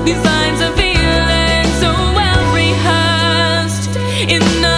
These lines are feeling so well rehearsed in the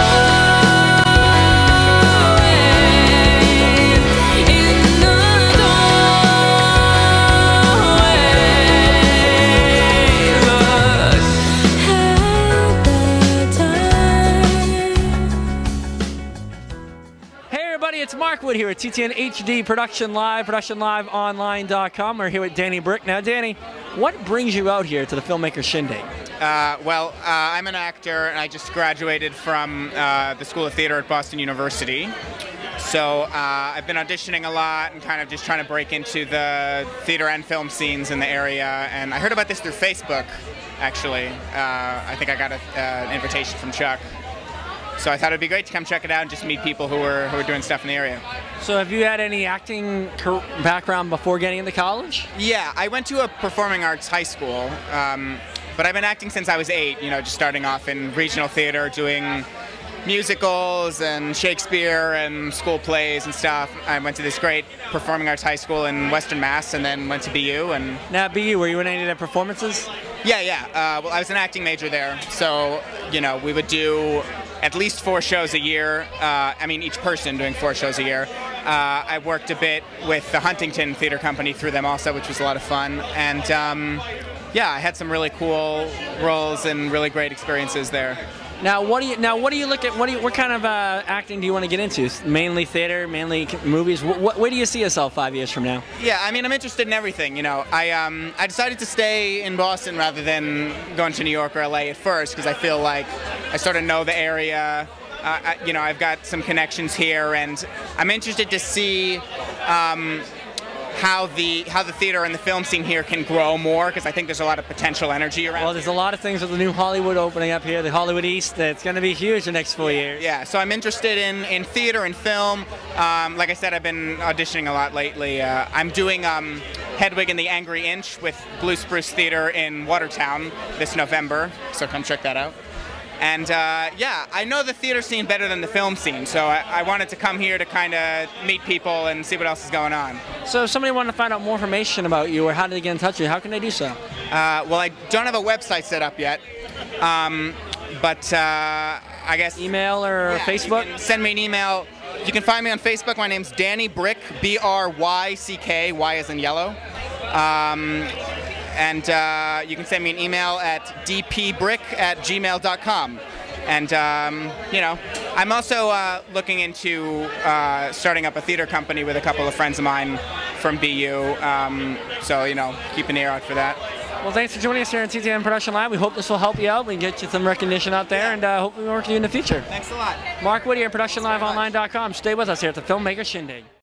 it's Mark Wood here at TTN-HD Production Live, productionliveonline.com. We're here with Danny Bryck. Now, Danny, what brings you out here to the Filmmakers Shindig? I'm an actor, and I just graduated from the School of Theater at Boston University. So I've been auditioning a lot and kind of just trying to break into the theater and film scenes in the area. And I heard about this through Facebook, actually. I think I got an invitation from Chuck. So I thought it'd be great to come check it out and just meet people who are doing stuff in the area. So have you had any acting background before getting into college? Yeah, I went to a performing arts high school, but I've been acting since I was 8, you know, just starting off in regional theater, doing musicals and Shakespeare and school plays and stuff. I went to this great performing arts high school in Western Mass and then went to BU. And now at BU, were you in any of the performances? Yeah. Well, I was an acting major there, so, you know, we would do at least 4 shows a year. I mean, each person doing 4 shows a year. I worked a bit with the Huntington Theater Company through them also, which was a lot of fun. And yeah, I had some really cool roles and really great experiences there. Now, what do you look at? What kind of acting do you want to get into? Mainly theater, mainly movies. Where do you see yourself 5 years from now? Yeah, I mean, I'm interested in everything. You know, I decided to stay in Boston rather than going to New York or LA at first because I feel like I sort of know the area. You know, I've got some connections here, and I'm interested to see how the theater and the film scene here can grow more, because I think there's a lot of potential energy around. Well, there's a lot of things with the new Hollywood opening up here, the Hollywood East, that's going to be huge the next 4 years. Yeah, so I'm interested in theater and film. Like I said, I've been auditioning a lot lately. I'm doing Hedwig and the Angry Inch with Blue Spruce Theater in Watertown this November, so come check that out. And yeah, I know the theater scene better than the film scene, so I wanted to come here to kind of meet people and see what else is going on. So if somebody wanted to find out more information about you or how to get in touch with you, how can they do so? Well, I don't have a website set up yet, but I guess... Email or Facebook? You can send me an email. You can find me on Facebook. My name's Danny Bryck, B-R-Y-C-K, Y as in yellow. And you can send me an email at dpbrick@gmail.com. And, you know, I'm also looking into starting up a theater company with a couple of friends of mine from BU. So, you know, keep an ear out for that. Well, thanks for joining us here on TTN Production Live. We hope this will help you out. We can get you some recognition out there, and hopefully we'll work with you in the future. Thanks a lot. Mark Wood here at productionliveonline.com. Stay with us here at the Filmmakers Shindig.